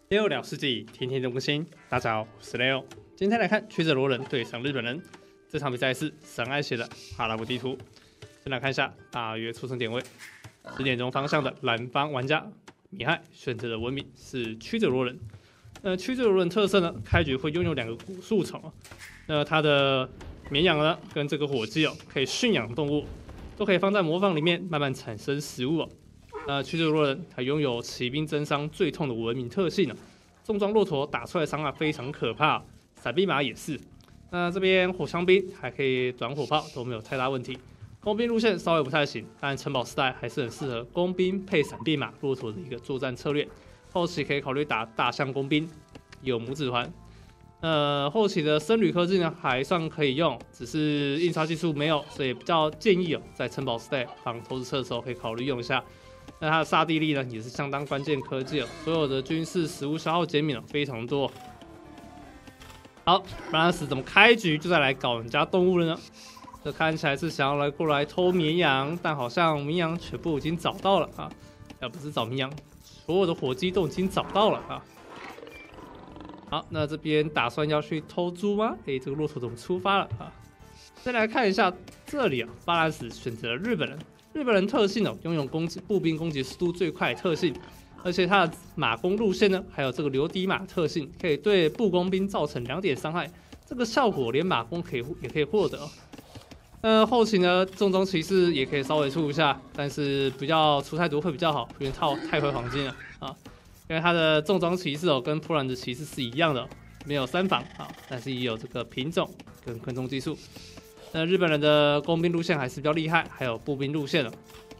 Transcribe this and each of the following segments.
六聊世纪，天天更新。大家好，我是 Leo。今天来看曲折罗人对上日本人，这场比赛是神爱写的阿拉伯地图。先来看一下大约出生点位，10点钟方向的蓝方玩家米亥选择的文明是曲折罗人。曲折罗人特色呢，开局会拥有2个古树丛，它的绵羊呢跟这个火鸡可以驯养动物，都可以放在磨坊里面慢慢产生食物。曲折罗人还拥有骑兵增伤最痛的文明特性重装骆驼打出来的伤害非常可怕，闪避马也是。那这边火枪兵还可以短火炮，都没有太大问题。工兵路线稍微不太行，但城堡时代还是很适合工兵配闪避马、骆驼的一个作战策略。后期可以考虑打大象工兵，有拇指环。后期的僧侣科技呢还算可以用，只是印刷技术没有，所以比较建议在城堡时代防投掷车的时候可以考虑用一下。那它的杀地力呢，也是相当关键科技所有的军事食物消耗减免非常多。好，巴拉斯怎么开局就再来搞人家动物了呢？这看起来是想要过来偷绵羊，但好像绵羊全部已经找到了不是找绵羊，所有的火鸡都已经找到了好，那这边打算要去偷猪吗？这个骆驼怎么出发了再来看一下这里巴拉斯选择了日本人。日本人特性拥有步兵攻击速度最快的特性，而且它的马弓路线呢，还有这个流底马特性，可以对步工兵造成2点伤害。这个效果连马弓也可以获得后期呢，重装骑士也可以稍微出一下，但是比较出太多会比较好，因为套太回黄金了因为它的重装骑士跟波兰的骑士是一样的，没有3防但是也有这个品种跟跟踪技术。那日本人的工兵路线还是比较厉害，还有步兵路线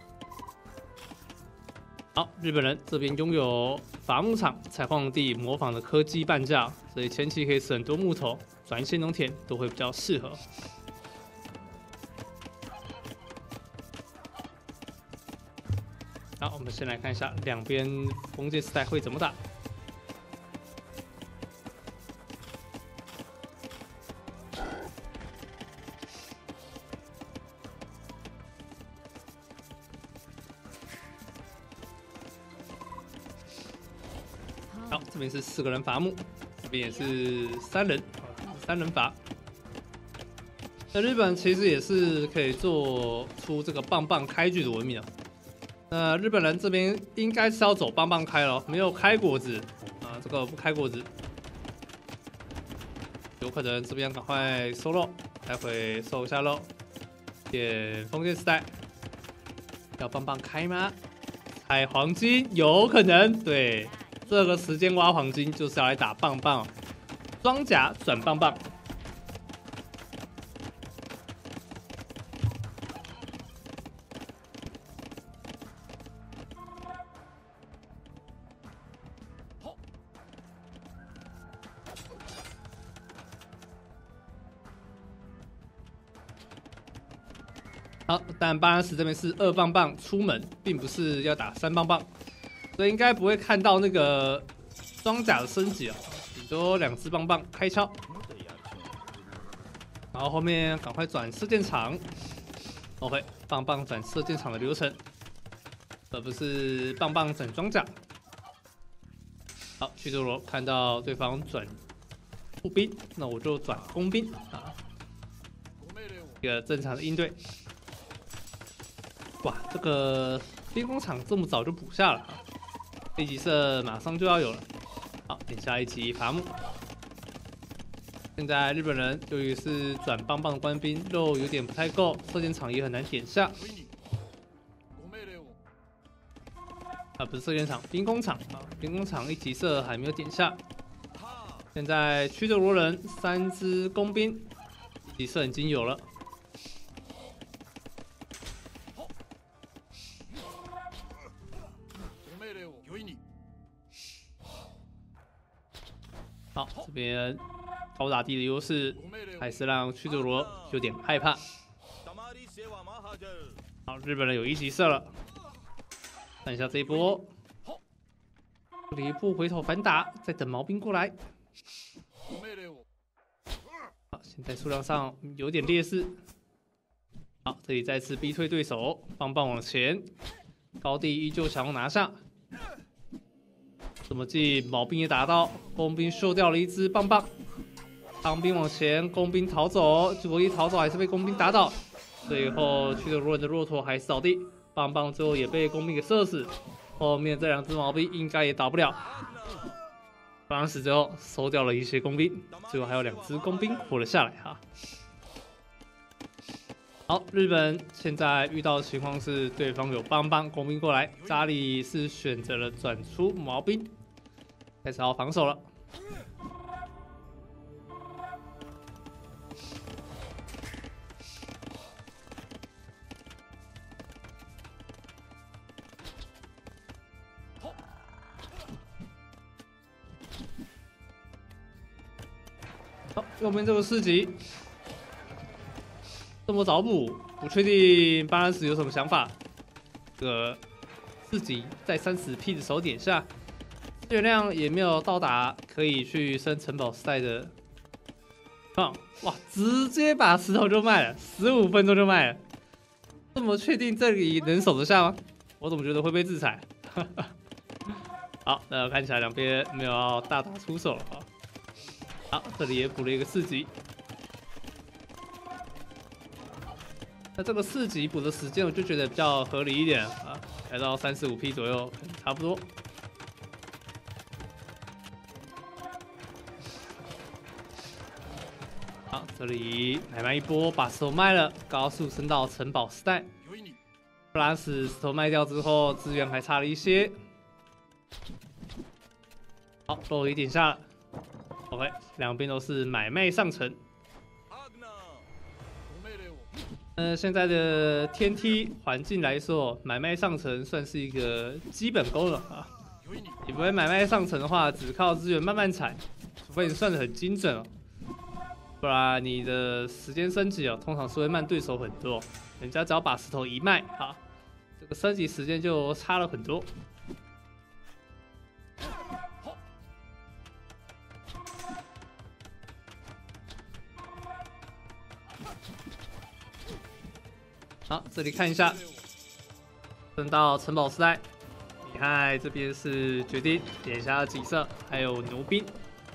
好，日本人这边拥有伐木场、采矿地、磨坊的科技半价，所以前期可以省很多木头，转一些农田都会比较适合。好，我们先来看一下两边封建时代会怎么打。好，这边是4个人伐木，这边也是3人伐。那日本其实也是可以做出这个棒棒开局的文明那日本人这边应该是要走棒棒开了，没有开果子这个不开果子，有可能这边赶快收肉，待会收一下肉。点封建时代，要棒棒开吗？采黄金有可能，对。这个时间挖黄金就是要来打棒棒装甲转棒棒。好，但巴拉斯这边是2棒棒出门，并不是要打3棒棒。所以应该不会看到那个装甲的升级顶多2只棒棒开敲，然后后面赶快转射箭场。OK， 棒棒转射箭场的流程，而不是棒棒转装甲。好，曲折罗看到对方转步兵，那我就转工兵一个正常的应对。哇，这个兵工厂这么早就补下了1级射马上就要有了。好，点下1级伐木。现在日本人由于是转棒棒的官兵，肉有点不太够，射箭场也很难点下。不是射箭场，兵工厂兵工厂1级射还没有点下。现在曲折罗人3只工兵1级射已经有了。好，这边高打低的优势还是让曲折罗有点害怕。好，日本人有1级射了，看一下这一波，吕布回头反打，再等毛兵过来。好，现在数量上有点劣势。好，这里再次逼退对手，棒棒往前，高地依旧想要拿下。 这么近，毛兵也打到，工兵秀掉了一只棒棒。唐兵往前，工兵逃走，结果一逃走还是被工兵打倒。最后驱着罗人的骆驼还是倒地，棒棒最后也被工兵给射死。后面这2只毛兵应该也倒不了。当时最后收掉了一些工兵，最后还有2只工兵活了下来哈。好，日本现在遇到的情况是对方有棒棒工兵过来，扎里是选择了转出毛兵，开始要防守了。好，右边这个4级。这么早补，不确定巴兰斯有什么想法。这个4级在30P 的手点下，资源量也没有到达可以去升城堡时代的。哇！直接把石头就卖了，15分钟就卖了。这么确定这里能守得下吗？我怎么觉得会被制裁？好，那看起来两边没有要大打出手了啊。好，这里也补了一个4级。那这个4级补的时间，我就觉得比较合理一点啊，来到35P 左右，可能差不多。好，这里买卖一波，把石头卖了，高速升到城堡时代。不然石头卖掉之后，资源还差了一些。好，肉已点下了。OK， 两边都是买卖上层。现在的天梯环境来说，买卖上层算是一个基本功了啊。你不会买卖上层的话，只靠资源慢慢踩，除非你算得很精准哦，不然你的时间升级哦，通常是会慢对手很多。人家只要把石头一卖啊，这个升级时间就差了很多。好，这里看一下，升到城堡时代，厉害！这边是决定点一下几色，还有牛兵。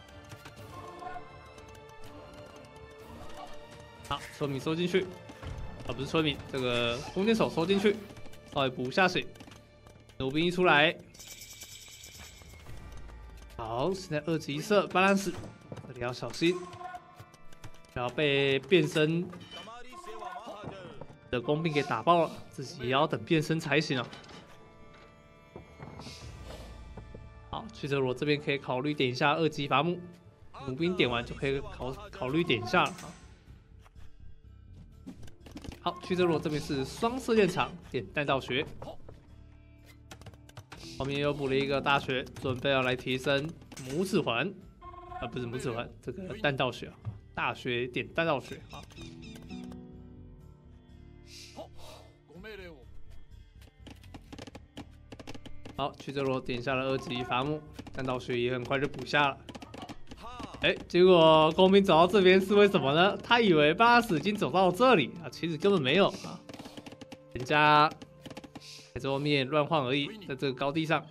好，村民收进去，啊不是村民，这个弓箭手收进去，稍微补下血。牛兵一出来，好，现在2级色巴兰斯，这里要小心，不要被变身的工兵给打爆了，自己也要等变身才行啊。好，曲折罗这边可以考虑点一下2级伐木，弩兵点完就可以考虑点一下了啊。好，曲折罗这边是双射箭场点弹道学，后面又补了一个大学，准备要来提升拇指环，啊不是拇指环，这个弹道学啊，大学点弹道学啊。好，曲折罗点下了2级伐木，弹道学也很快就补下了。结果工兵走到这边是为什么呢？他以为巴拉斯已经走到这里啊，其实根本没有啊，人家在后面乱晃而已，在这个高地上。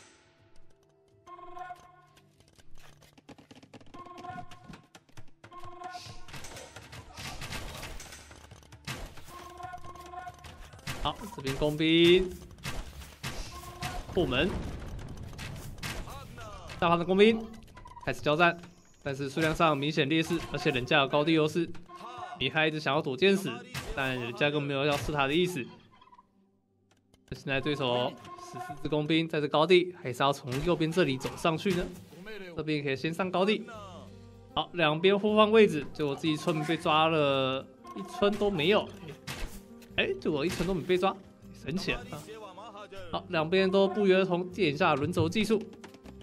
好，这边工兵破门，大方的工兵开始交战，但是数量上明显劣势，而且人家有高地优势。米海一直想要躲箭矢，但人家根本没有要刺他的意思。现在对手14只工兵在这高地，还是要从右边这里走上去呢？这边可以先上高地。好，两边互换位置，结果自己村民被抓了1村都没有。结果1村都没被抓，神奇啊！好，两边都不约而同点下轮轴技术。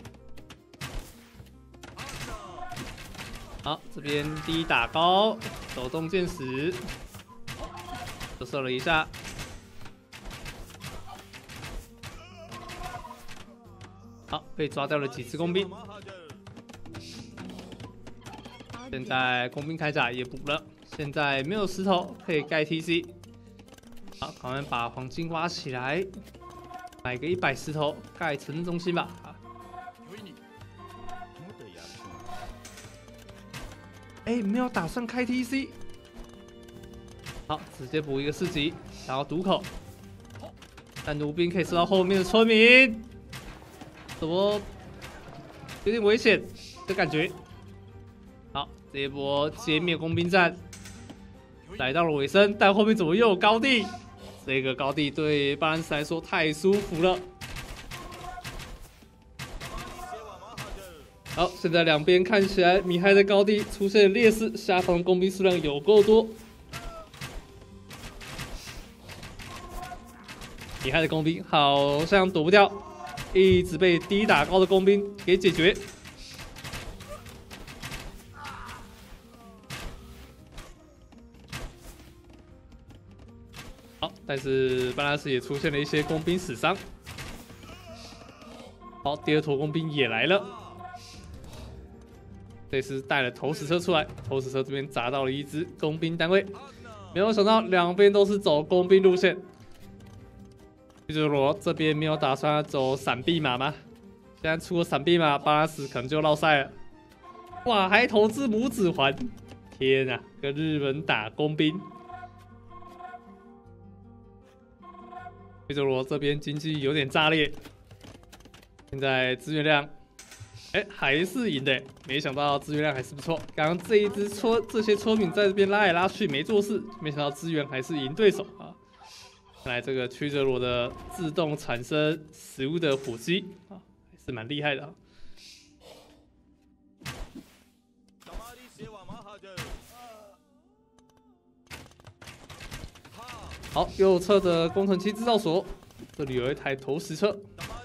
好，这边第一打高，手动箭矢，就射了一下。好，被抓掉了几只工兵。现在工兵铠甲也补了，现在没有石头可以盖 TC。好，赶快把黄金挖起来，买个100石头盖城镇中心吧。 哎，没有打算开 TC。好，直接补一个4级，然后堵口。但弩兵可以射到后面的村民，怎么有点危险的感觉？好，这一波歼灭工兵战来到了尾声，但后面怎么又有高地？这个高地对巴兰斯来说太舒服了。好，现在两边看起来米亥的高地出现劣势，下方工兵数量有够多。米亥的工兵好像躲不掉，一直被低打高的工兵给解决。好，但是巴拉斯也出现了一些工兵死伤。好，第二坨工兵也来了，这次带了投石车出来，投石车这边砸到了一支工兵单位，没有想到两边都是走工兵路线。屈哲罗这边没有打算走闪避马吗？现在出了闪避马，巴拉斯可能就落赛了。哇，还投掷拇指环！天啊，跟日本打工兵。屈哲罗这边经济有点炸裂，现在资源量，还是赢的。没想到资源量还是不错。刚刚这些村民在这边拉来拉去没做事，没想到资源还是赢对手啊。看来这个曲折罗的自动产生食物的火鸡啊，还是蛮厉害的啊。好，右侧的工程器制造所，这里有一台投石车，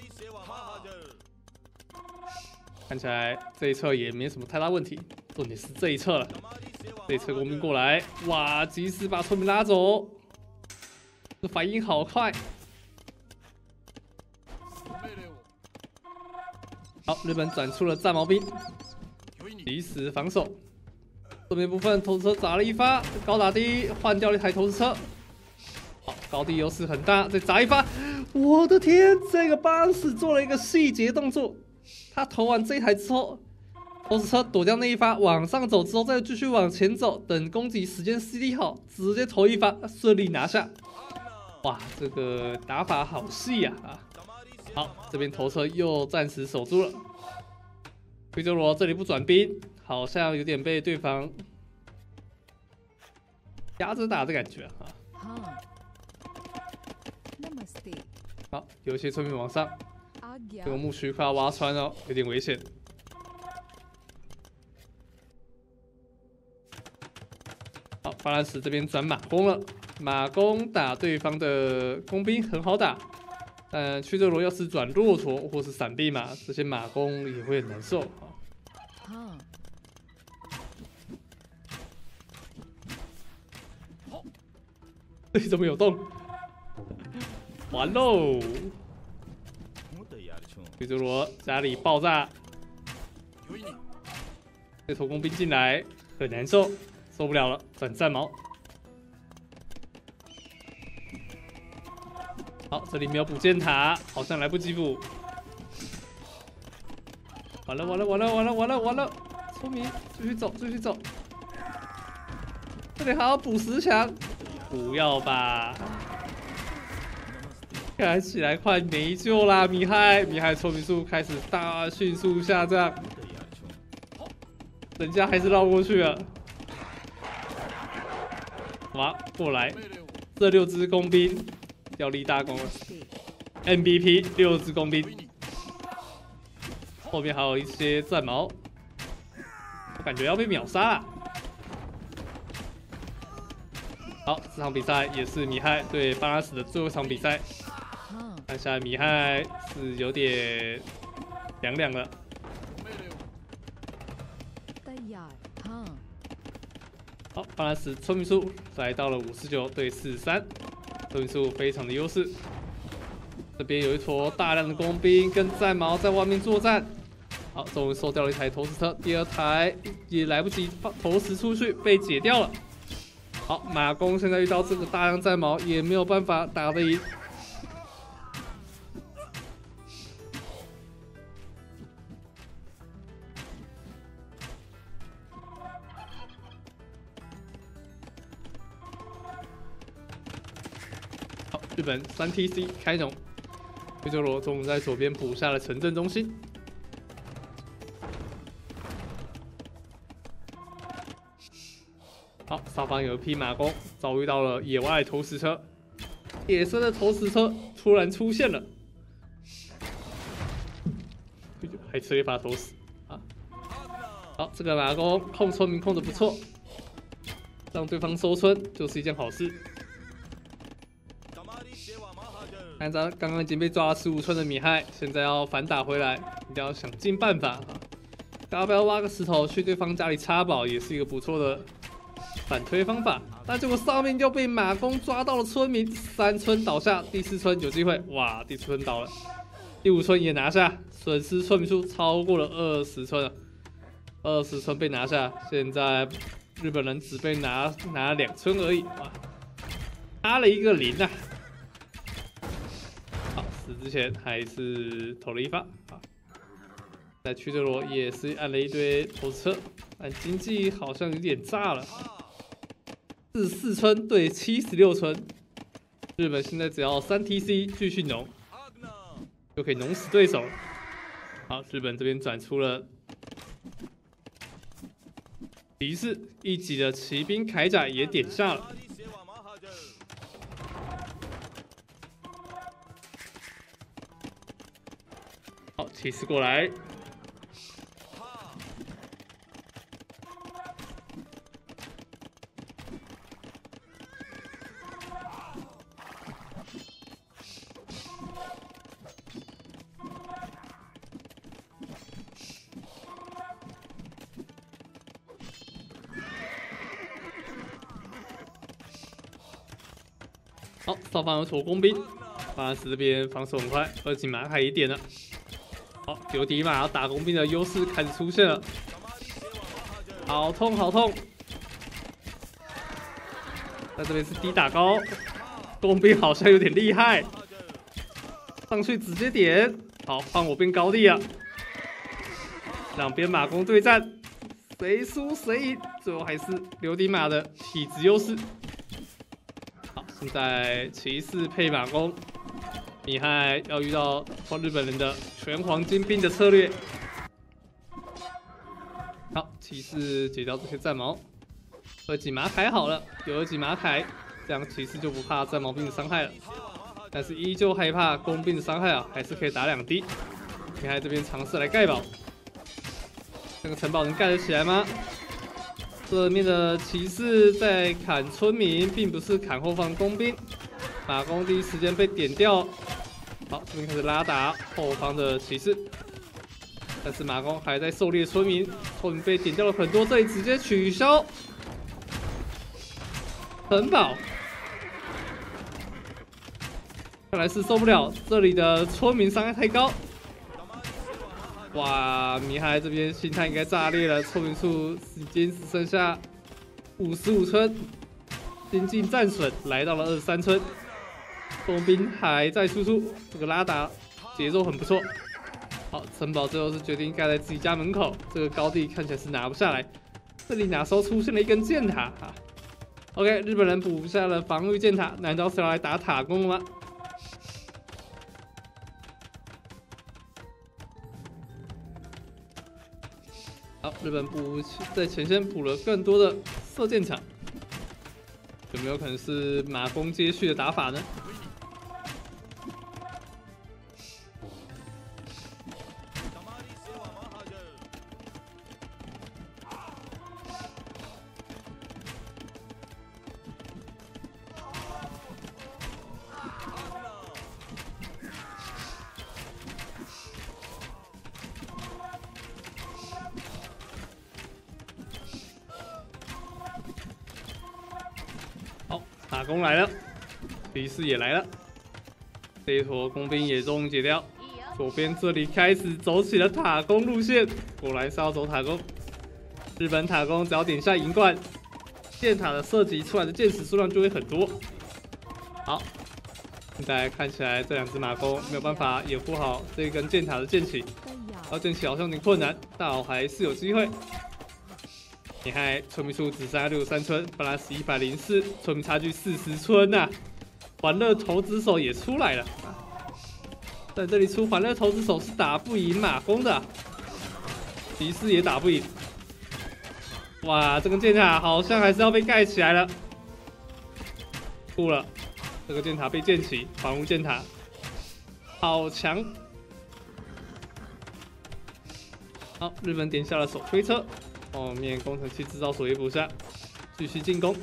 看起来这一侧也没什么太大问题。重点是这一侧了，这一侧工兵过来，哇，及时把村民拉走。这反应好快！好，日本转出了战矛兵，及时防守。这边部分投石车砸了一发，高打低换掉了一台投石车。好，高地优势很大，再砸一发。我的天，这个巴恩斯做了一个细节动作，他投完这一台之后，投石车躲掉那一发，往上走之后再继续往前走，等攻击时间 CD 好，直接投一发，顺利拿下。哇，这个打法好细呀！好，这边头车又暂时守住了。奎泽罗这里不转兵，好像有点被对方压着打的感觉啊。好，有一些村民往上，这个墓区快要挖穿了，有点危险。好，巴兰斯这边转马弓了。马弓打对方的工兵很好打，但屈哲罗要是转骆驼或是闪避马，这些马弓也会很难受啊。这怎么有洞？完喽！屈哲罗家里爆炸，这头工兵进来很难受，受不了了，转战矛。好，这里没有补箭塔，好像来不及补。完了完了完了完了完了完了！村民继续走继续走，这里还要补10强，不要吧？看起来快没救啦！米亥村民数开始迅速下降，人家还是绕过去了。哇，过来，这6只工兵。要立大功了 ，MVP 6只工兵，后面还有一些战矛，感觉要被秒杀了。好，这场比赛也是米亥对巴拉斯的最后一场比赛，看起来米亥是有点凉凉了。好，巴拉斯村民数来到了59对43。村民数非常的优势，这边有一坨大量的工兵跟战矛在外面作战。好，终于收掉了一台投石车，第2台也来不及投石出去，被解掉了。好，马弓现在遇到这个大量战矛，也没有办法打得赢。 日本3TC 开农，灰鸠罗终于在左边补下了城镇中心。好，上方有一匹马弓遭遇到了野外投石车，野生的投石车突然出现了，还吃了一发投石啊！好，这个马弓控村民控的不错，让对方收村就是一件好事。按照刚刚已经被抓了15村的米亥，现在要反打回来，一定要想尽办法啊！要不要挖个石头去对方家里插宝，也是一个不错的反推方法。但结果上面又被马弓抓到了村民，3村倒下，第4村有机会，哇，第4村倒了，第5村也拿下，损失村民数超过了20村了，20村被拿下，现在日本人只被拿了2村而已，哇，差了一个0啊！好，死之前还是投了一发啊。在曲折罗也是按了一堆投石车，但经济好像有点炸了。44村对76村，日本现在只要3TC 继续农，就可以农死对手了。好，日本这边转出了骑士1级的骑兵铠甲也点下了。好，骑士过来。好，上方有左工兵，巴拉斯这边防守很快，2级马凯也点了。好，有迪马打工兵的优势开始出现了，好痛好痛！在这边是低打高，工兵好像有点厉害，上去直接点，好，换我变高地了，两边马弓对战，谁输谁赢，最后还是刘迪马的体质优势。现在骑士配马弓，米亥要遇到日本人的全黄金兵的策略。好，骑士解掉这些战矛，2级马铠好了，有2级马铠，这样骑士就不怕战矛兵的伤害了。但是依旧害怕弓兵的伤害啊，还是可以打2滴。米亥这边尝试来盖堡，这个城堡能盖得起来吗？这面的骑士在砍村民，并不是砍后方工兵。马弓第一时间被点掉。好，这边开始拉打后方的骑士，但是马弓还在狩猎村民，村民被点掉了很多，这里直接取消城堡。看来是受不了这里的村民伤害太高。哇，米亥这边心态应该炸裂了，村民数已经只剩下55村，经济战损来到了23村，工兵还在输出，这个拉打节奏很不错。好，城堡最后是决定盖在自己家门口，这个高地看起来是拿不下来。这里哪时候出现了一根箭塔啊 ？OK， 日本人补下了防御箭塔，难道是要来打塔攻吗？好，日本在前线补了更多的射箭场，有没有可能是马弓接续的打法呢？打工来了，骑士也来了，这一坨工兵也终于解掉。左边这里开始走起了塔攻路线，果然是要走塔攻。日本塔攻只要点下银冠，箭塔的射击出来的箭矢数量就会很多。好，现在看起来这2只马弓没有办法掩护好这一根箭塔的箭起，要箭起好像有点困难，但我还是有机会。你看村民数只剩下63村，本来是104，村民差距40村呐、 欢乐投掷手也出来了，在这里出欢乐投掷手是打不赢马蜂的，骑士也打不赢。哇，这个箭塔好像还是要被盖起来了，吐了，这个箭塔被建起，防御箭塔，好强。好，日本点下了手推车，后面工程器制造所也补下，继续进攻。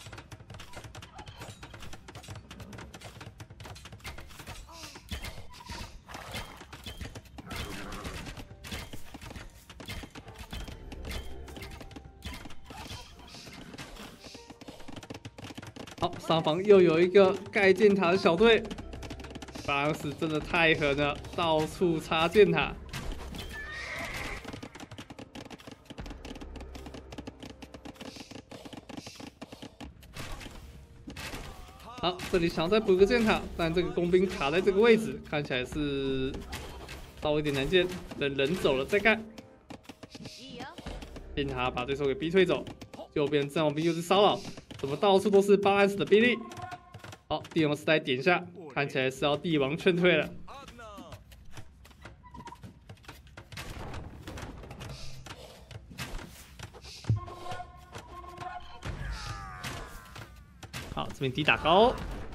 好，上方又有一个盖箭塔的小队，巴朗斯真的太狠了，到处插箭塔。好，这里想再补个箭塔，但这个工兵卡在这个位置，看起来是稍微有点难见。等人走了再干。箭塔把对手给逼退走，右边战王兵又是骚扰，怎么到处都是巴兰斯的兵力？好，帝王时代点下，看起来是要帝王劝退了。好，这边敌打高，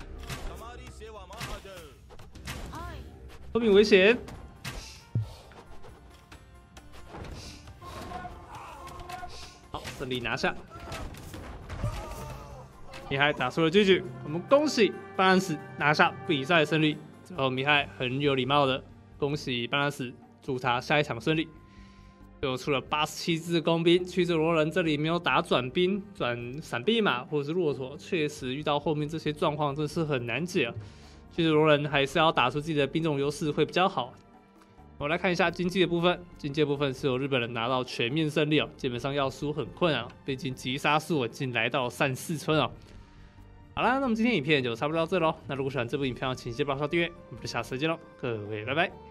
后面危险。好，胜利拿下，米海打出了狙击，我们恭喜巴兰斯拿下比赛胜利。最后米海很有礼貌的恭喜巴兰斯，祝他下一场顺利。最后出了87只工兵，曲折罗人这里没有打转兵、转闪避马或者是骆驼，确实遇到后面这些状况真是很难解啊。曲折罗人还是要打出自己的兵种优势会比较好。我们来看一下经济的部分，经济的部分是由日本人拿到全面胜利哦，基本上要输很困难，毕竟击杀数已经来到34村哦。好啦，那我们今天影片就差不多到这喽。那如果喜欢这部影片，请记得帮我订阅，我们就下次再见喽，各位拜拜。